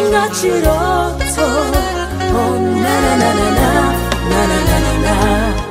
nga kiroto. Oh na na na na na na na na na na.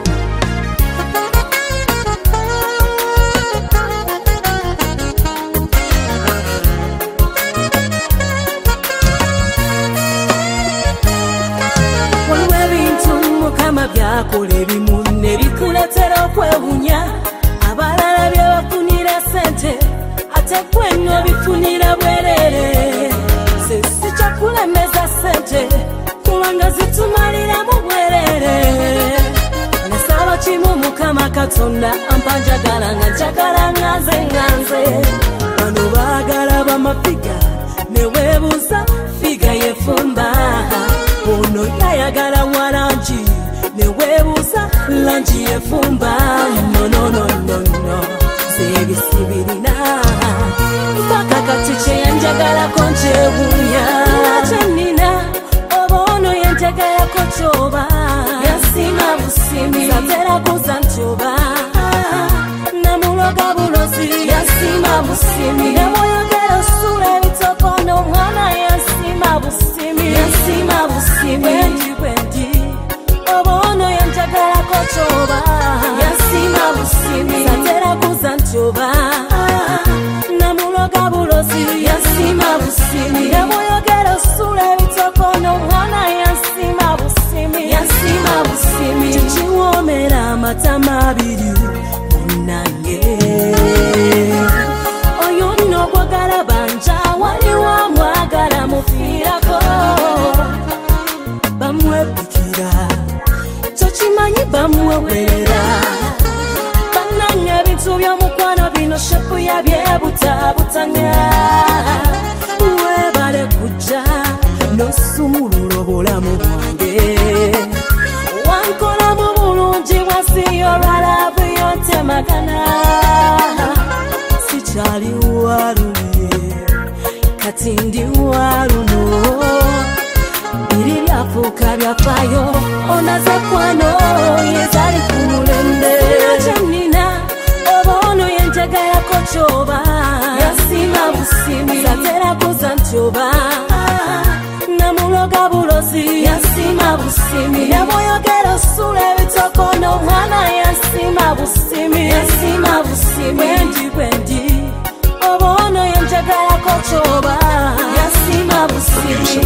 Mukama byakola ebimu ne bikuletera okwewunya. Abalala bye bafunira sente ate gwe nno bifunira bwerere. Si kyakulemeza sente kubanga zitumalira mu bwerere. Nasaba kimu Mukama Katonda ampa njagala nga njagala nganze nganze. Bano baagala bamafiga ne weebuuza figa yefumba. Ono yayagala walangi ne weebuuza langi yefumba. No no no no no zebisibirina mpaka kati kyeyanjagalako nkyewunya. Kyenina oba ono yanjagalako kyoba yasima busimi satera kuza ntyoba. Namuloga bulozi yasima busimi nemwoyogera osula ebitokono omwana yasima busimi yasima busimi. Bwendi oba ono yanjagalako kyoba yasima busimi satera kuza ntyoba. Namuloga bulozi yasima busimi nemwoyogera osula ebitokono omwana yasima busimi yasima busimi. Kikiwoomera amatama abiri munange oyo nno ogwagala banja waliwo amwagala mufiirako. Bamwebikira tokimanyi bamwewerera. Bannange ebintu by'omukwano bino shepu yabyebutabutanga. Weebale kujja n'osumulula obulamu bwange. Wankola mu bulungi wansi y'olwalavu yontemagana. Sikyali waluye kati ndi waluno. Biri byafuuka byafaayo onaze kwano yezali ku mulembe. Kyenina oba ono yanjagalako kyoba yasima busimi satera kuza ntyoba. Namuloga bulozi yasima busimi nemwoyogera osula ebitokono omwana yasima busimi yasima busimi. Bwendi oba ono yanjagalako kyoba yasima busimi.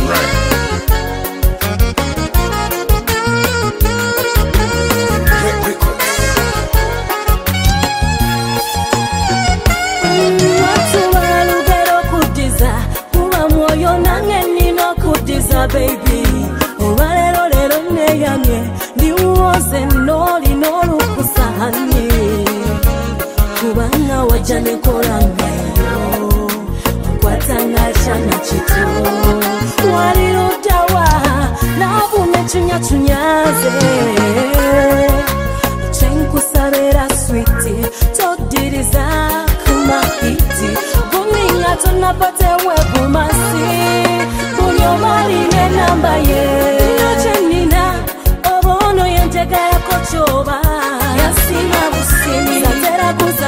Baby olwaleero leero neeyamye ndiwooze n'oli n'olukusahani kubanga wajja nekola ngayo nkwata nga kyana kito. Waliruddawa naabume kyunyakyunyaze kyenkusabira switi toddiriza kumahiti guminga tonnapatewe bumasi. Yomarine namba ye kyenina oba ono yanjagalako kyoba yasima busimi satera kuza